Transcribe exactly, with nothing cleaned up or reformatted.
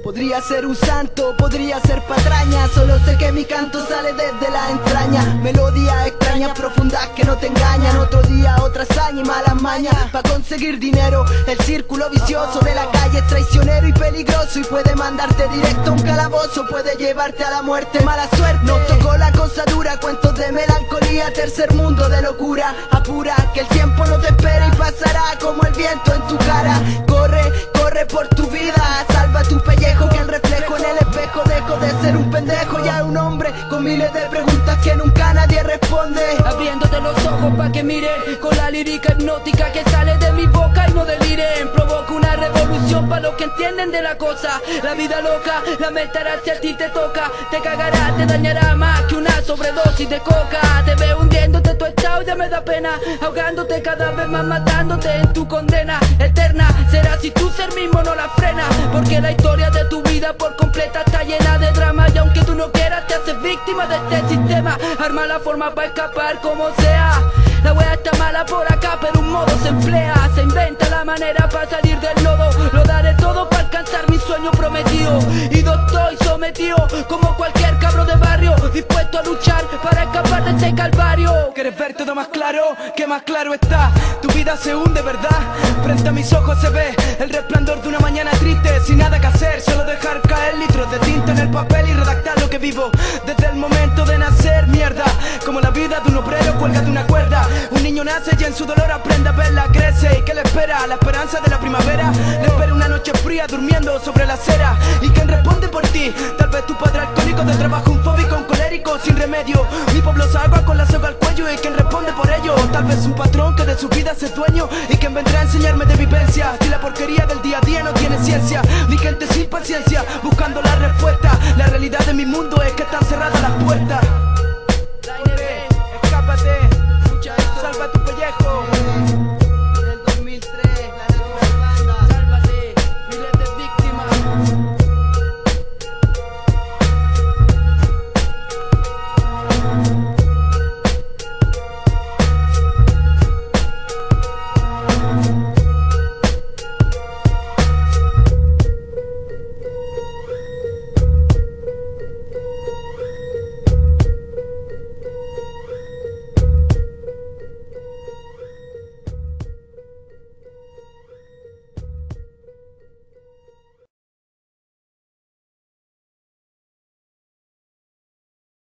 Podría ser un santo, podría ser patraña, solo sé que mi canto sale desde la entraña. Melodías extrañas, profundas que no te engañan. Otro día, otra hazaña y malas mañas pa' conseguir dinero. El círculo vicioso de la calle es traicionero y peligroso, y puede mandarte directo a un calabozo, puede llevarte a la muerte. Mala suerte, nos tocó la cosa dura, cuentos de melancolía, tercer mundo de locura. Apura, que el tiempo no te espera y pasará como el viento en tu cara. Corre, corre por tu vida, salva tu pellejo, que el reflejo en el espejo dejó de ser un pendejo, ya es un hombre con miles de preguntas que nunca nadie responde. Abriéndote los ojos pa' que miren, con la lírica hipnótica que sale de mi boca y no deliren. Provoca una revolución pa' los que entienden de la cosa. La vida loca, la meterá si a ti te toca. Te cagará, te dañará más que una sobredosis de coca. Te veo hundiéndote tu estado, ya me da pena, ahogándote cada vez más, matándote en tu condena eterna. Será si tu ser mismo no la frena, porque la historia de tu vida por completa está llena de drama. Y aunque tú no quieras, te haces víctima de este sistema. Arma la forma para escapar como sea. La wea está mala por acá, pero un modo se emplea. Se inventa la manera para salir del lodo. Lo daré todo para alcanzar mi sueño prometido. Y no estoy sometido como cualquier cabro de barrio, dispuesto a luchar para escapar de este calvario. ¿Quieres ver todo más claro? Que más claro está. Tu vida se hunde, ¿verdad? Frente a mis ojos se ve el resplandor de una mañana triste, sin nada que hacer, solo dejar caer litros de tinta en el papel y redactar lo que vivo desde el momento de nacer. Mierda, como la vida de un obrero cuelga de una cuerda. Un niño nace y en su dolor aprende a verla, crece. ¿Y qué le espera? La esperanza de la primavera. Le espera una noche fría durmiendo sobre la acera. ¿Y quién responde por ti? Tal vez tu padre alcohólico, de trabajo un fóbico, un colérico sin remedio. Mi pueblo se ahoga con la soga al cuello, ¿y quién responde por ello? Tal vez un patrón que de su vida es dueño, y quien vendrá a enseñarme de vivencia. Si la porquería del día a día no tiene ciencia, mi gente sin paciencia buscando la respuesta. La realidad de mi mundo es que están cerradas las puertas. Escápate.